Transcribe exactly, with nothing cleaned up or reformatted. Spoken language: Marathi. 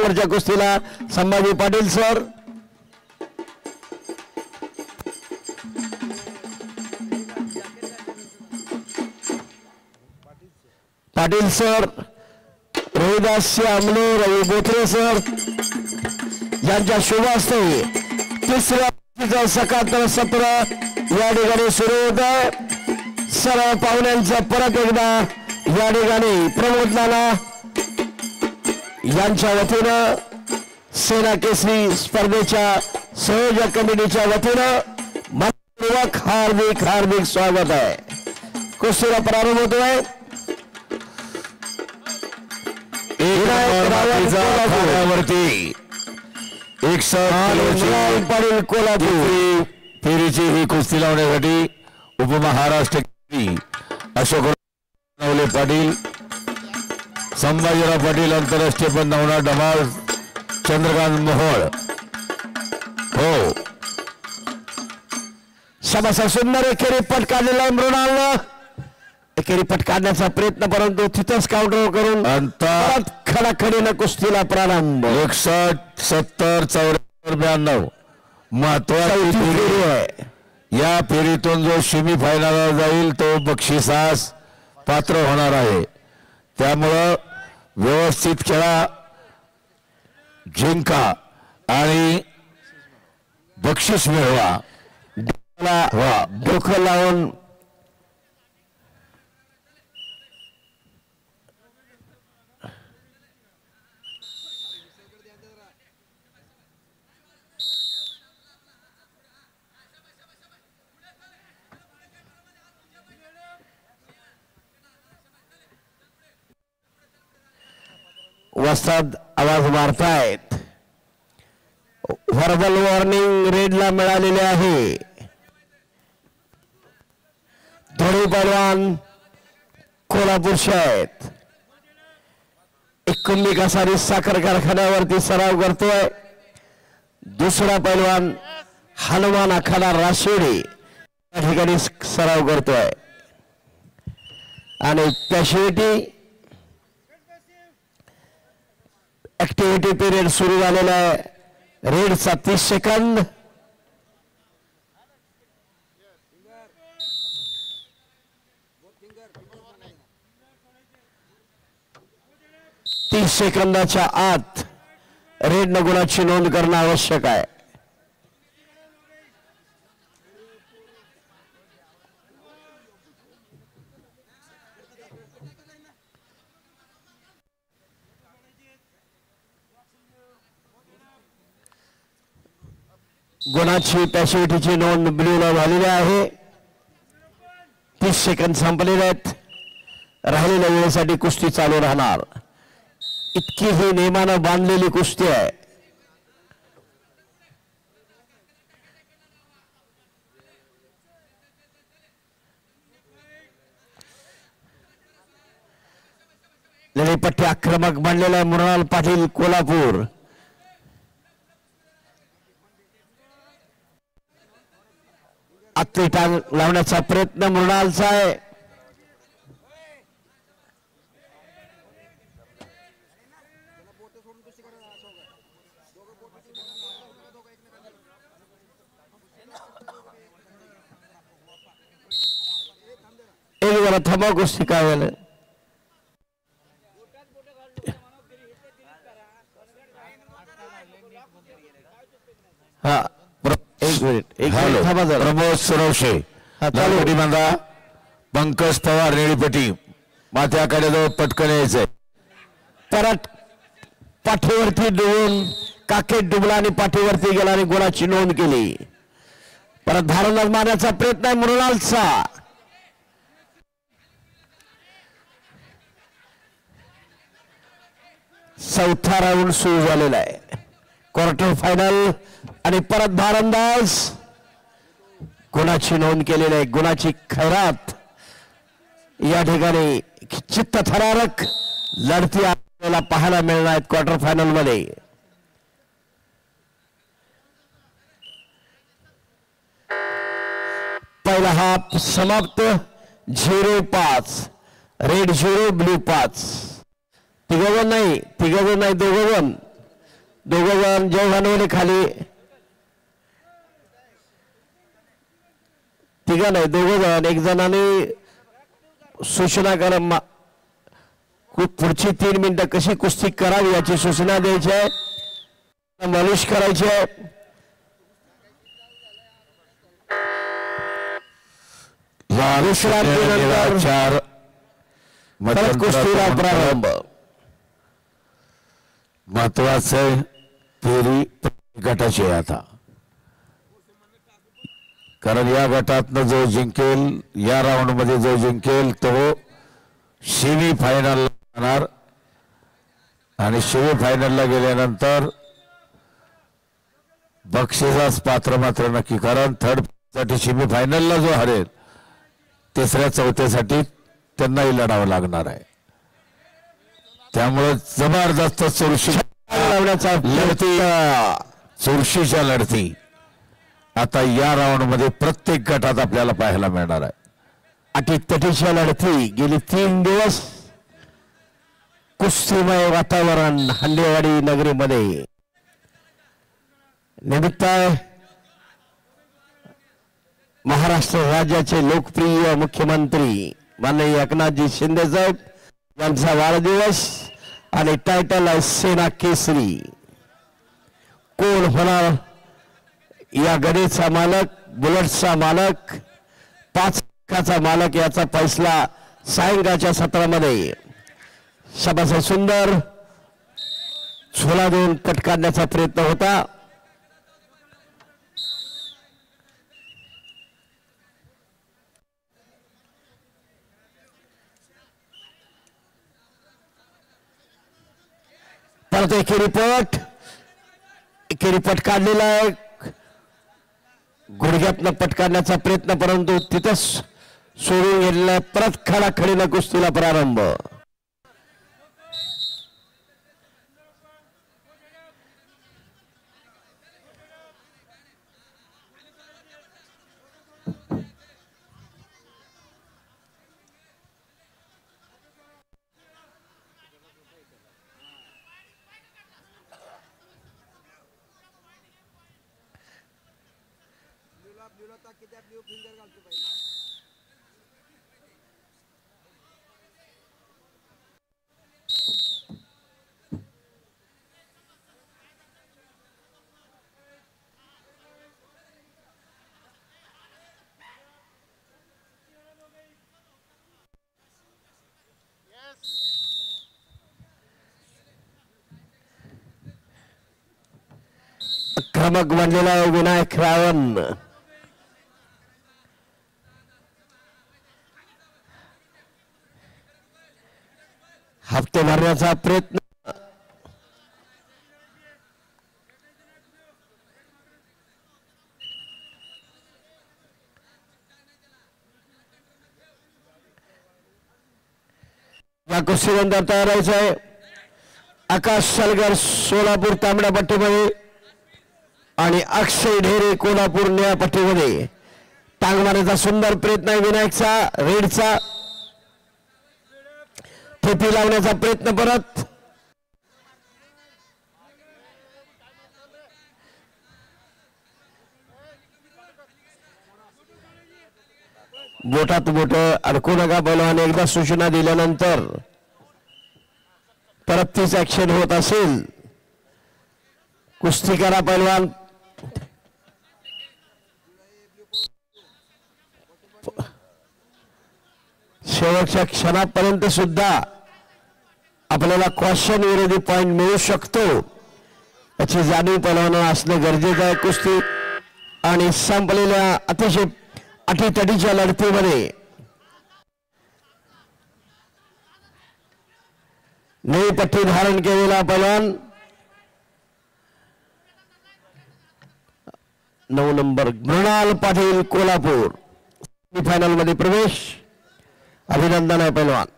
नंबरच्या कुस्तीला Sambhaji Patil sir. Patil sir, Rohidas Amle, Ravi बोथरे sir यांच्या शुभ हस्ते तिसऱ्या सकाळ सत्र या ठिकाणी सुरू होत आहे. सर्व पाहुण्यांचं परत एकदा या ठिकाणी प्रमोद नाना यांच्या वतीनं सेना केसरी स्पर्धेच्या संयोजक कमिटीच्या वतीनं मनपूर्वक हार्दिक हार्दिक स्वागत आहे. कुस्तीला प्रारंभ होतोय. वरती पाटील कोल्हापूर फेरीची ही कुस्ती लावण्यासाठी उपमहाराष्ट्र अशोक नवले पाटील, संभाजीराव पाटील आंतरराष्ट्रीय पण नवना डमाळ, चंद्रकांत मोहोळ. हो सभासा सुंदर एकेरी पट काढलेला आहे. मृणालनं एकेरी पट काढण्याचा प्रयत्न, परंतु तिथंच काउंटर करून खडाखडीनं कुस्तीला प्रारंभ. एकसष्ट सत्तर चौऱ्याहत्तर ब्याण्णव महत्वाची फेरी आहे. या फेरीतून जो सेमी फायनलला जाईल तो बक्षिसास पात्र होणार आहे. त्यामुळं व्यवस्थित खेळा, जिंका आणि बक्षीस मिळवा. डोकं लावून वस्ताद आवाज मारतायत. व्हर्बल वॉर्निंग रेडला मिळालेले आहे. धोळी पहलवान कोल्हापूरचे आहेत. एक कुंभी कसारी साखर कारखान्यावरती सराव करतोय. दुसरा पहलवान हनुमान आखाडा राशिवडी या ठिकाणी सराव करतोय. आणि पॅशिव्हिटी ऍक्टिव्हिटी पिरियड सुरू झालेला आहे. रेडचा तीस सेकंद. तीस सेकंदाच्या आत रेड न गुणाची नोंद करणं आवश्यक आहे. गुणाची पॅसिव्हिटीची नोंद ब्ल्यूला झालेली आहे. तीस सेकंद संपलेले आहेत. राहिलेल्या वेळेसाठी कुस्ती चालू राहणार. इतकी ही नियमानं बांधलेली कुस्ती आहे. लढीपट्टी आक्रमक बनलेला आहे मृणाल पाटील कोल्हापूर. आतली टांग लावण्याचा प्रयत्न मृणालचा आहे. एक जरा थांबा, गोष्टी काय झालं. हा एक मिनिट एक मिनिट थांबा जरा. प्रमोद सुरवशे लालपट्टी बांधा. पंकज पवार निळीपट्टी माथ्याकडे जवळ पटकन यायचंय. परत पाठीवरती डुबून काकेत डुबला आणि पाठीवरती गेला आणि गुणाची नोंद केली. परत धारंदाज मारण्याचा प्रयत्न आहे मृणालचा. चौथा राऊंड सुरू झालेला आहे. क्वार्टर फायनल आणि परत धारंदाज गुणाची नोंद केलेली आहे. गुणाची खैरात या ठिकाणी चित्तथरारक लढती आपल्याला पाहायला मिळणार आहेत क्वार्टर फायनल मध्ये. पहिला हाफ समाप्त. झिरो पाच रेड, झिरो ब्ल्यू पाच. तिघजण नाही तिघजण नाही दोघजण दोघं जण जय भानवले खाली, तिघा नाही दोघं जण, एक जणाने सूचना करा पुढची तीन मिनिटं कशी कुस्ती करावी याची सूचना द्यायची आहे, मालिश करायची आहे. विश्रांतीनंतर चार परत कुस्तीला प्रारंभ. महत्वाचं फेरी गटाची आहे आता, कारण या गटातनं जो जिंकेल, या राऊंड मध्ये जो जिंकेल तो सेमी फायनल जाणार आणि सेमी फायनलला गेल्यानंतर बक्षिसास पात्र मात्र नक्की, कारण थर्ड साठी सेमी फायनलला जो हरेल तिसऱ्या चौथ्यासाठी त्यांनाही लढावं लागणार आहे. त्यामुळे जबरदस्त चुरशी लावण्याचा लढती, चुरशीच्या लढती आता या राऊंड मध्ये प्रत्येक गटात आपल्याला पाहायला मिळणार आहे. अटीतटीच्या लढती गेली तीन दिवस कुस्तीमय वातावरण हल्लेवाडी नगरीमध्ये. निमित्त महाराष्ट्र राज्याचे लोकप्रिय मुख्यमंत्री माननीय एकनाथजी शिंदे साहेब यांचा वाढदिवस आणि टायटल आहे सेना केसरी. कोण होणार या गडेचा मालक, बुलेटचा मालक, पाच लाखाचा मालक याचा फैसला सायंकाळच्या सत्रामध्ये. शाबास सुंदर झोला देऊन कट काढण्याचा प्रयत्न होता. परत एकेरी पट, एकेरी पट काढलेला आहे, गुडघ्यातनं पट काढण्याचा प्रयत्न, परंतु तिथंच सोडून गेलेला. परत खडाखडीनं कुस्तीला प्रारंभ. आक्रमक बनलेला आहे विनायक रावण. हप्ते भरण्याचा प्रयत्न, या कुस्तीनंतर तयार व्हायचं आहे. आकाश सलगर सोलापूर तांबड्या पट्टीमध्ये आणि अक्षय ढेरे कोल्हापूर निळ्या पट्टीमध्ये. टांग मारण्याचा सुंदर प्रयत्न आहे विनायकचा, रेडचा. ठेपी लावण्याचा प्रयत्न परत. बोटात बोट अडकू नका बोलवाने एकदा सूचना दिल्यानंतर परत तीच ऍक्शन होत असेल. कुस्ती करा पैलवान. शेवटच्या क्षणापर्यंत सुद्धा आपल्याला क्वेश्चन विरोधी पॉइंट मिळू शकतो याची जाणीव पैलवानांना असणं गरजेचं आहे. कुस्ती आणि संपलेल्या अतिशय अटीतटीच्या लढतीमध्ये नवी पट्टी धारण केलेला पैलवान नऊ नंबर मृणाल पाटील कोल्हापूर फायनल मध्ये प्रवेश. अभिनंदन आहे पैलवान.